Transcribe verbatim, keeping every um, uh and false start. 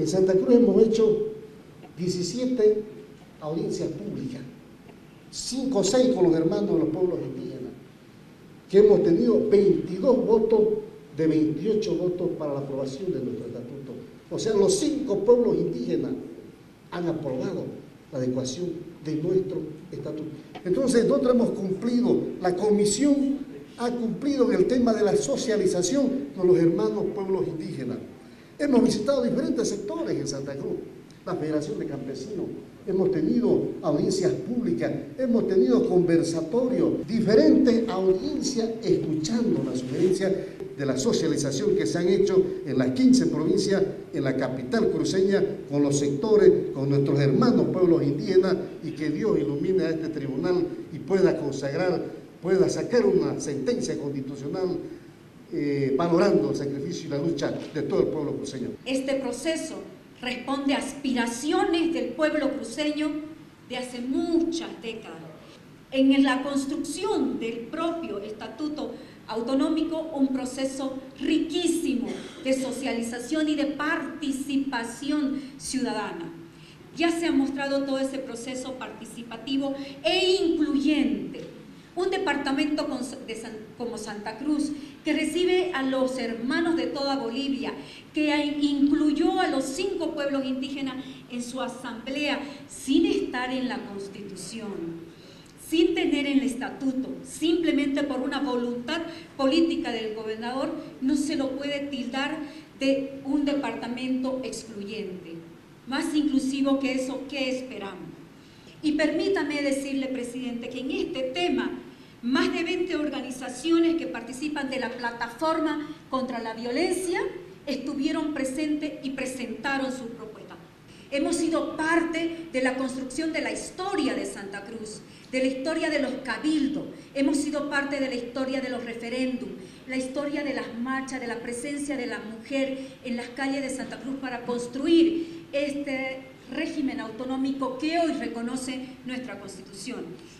En Santa Cruz hemos hecho diecisiete audiencias públicas, cinco o seis con los hermanos de los pueblos indígenas, que hemos tenido veintidós votos de veintiocho votos para la aprobación de nuestro estatuto. O sea, los cinco pueblos indígenas han aprobado la adecuación de nuestro estatuto. Entonces, nosotros hemos cumplido, la comisión ha cumplido en el tema de la socialización con los hermanos pueblos indígenas. Hemos visitado diferentes sectores en Santa Cruz, la Federación de Campesinos, hemos tenido audiencias públicas, hemos tenido conversatorios, diferentes audiencias escuchando las sugerencias de la socialización que se han hecho en las quince provincias, en la capital cruceña, con los sectores, con nuestros hermanos pueblos indígenas, y que Dios ilumine a este tribunal y pueda consagrar, pueda sacar una sentencia constitucional eh, valorando el sacrificio y la lucha de todo el pueblo cruceño. Este proceso responde a aspiraciones del pueblo cruceño de hace muchas décadas. En la construcción del propio estatuto autonómico, un proceso riquísimo de socialización y de participación ciudadana. Ya se ha mostrado todo ese proceso participativo e incluyente. Un departamento como Santa Cruz, que recibe a los hermanos de toda Bolivia, que incluyó a los cinco pueblos indígenas en su asamblea sin estar en la Constitución, sin tener el estatuto, simplemente por una voluntad política del gobernador, no se lo puede tildar de un departamento excluyente. Más inclusivo que eso, ¿qué esperamos? Y permítame decirle, presidente, que en este tema, más de veinte organizaciones que participan de la plataforma contra la violencia estuvieron presentes y presentaron sus propuestas. Hemos sido parte de la construcción de la historia de Santa Cruz, de la historia de los cabildos, hemos sido parte de la historia de los referéndums, la historia de las marchas, de la presencia de la mujer en las calles de Santa Cruz para construir este régimen autonómico que hoy reconoce nuestra Constitución.